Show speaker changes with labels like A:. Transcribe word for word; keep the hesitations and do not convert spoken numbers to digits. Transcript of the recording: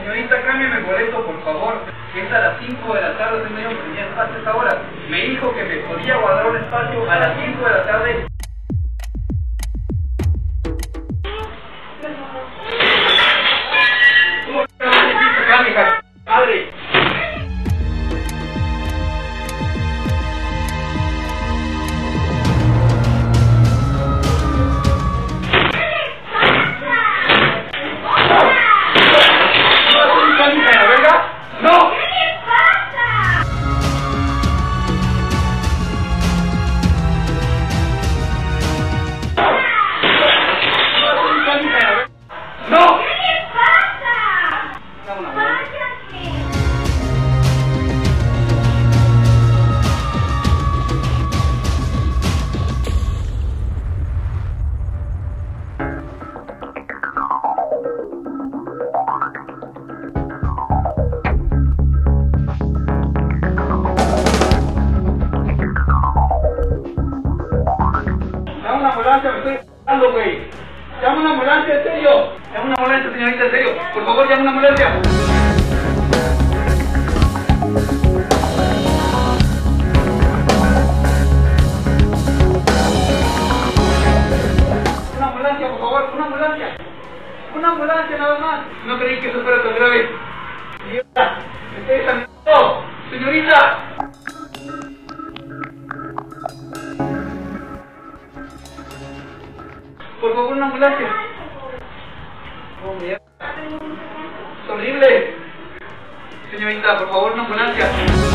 A: Señorita, cámbiame el boleto, por favor. Que es a las cinco de la tarde, tengo yo que tenía espacio a esta hora. Me dijo que me podía guardar un espacio a las cinco de la tarde. ¡Padre! ¡No! Llama una ambulancia, me estoy dando, güey. Llama una ambulancia, en serio. Llama una ambulancia, señorita, en serio. Por favor, llama una ambulancia. Una ambulancia, por favor, una ambulancia. Una ambulancia nada más. No creí que eso fuera tan grave. Señorita, me estoy examinando. Señorita. Por favor, una ambulancia. Oh, mierda. Es horrible. Señorita, por favor, una ambulancia.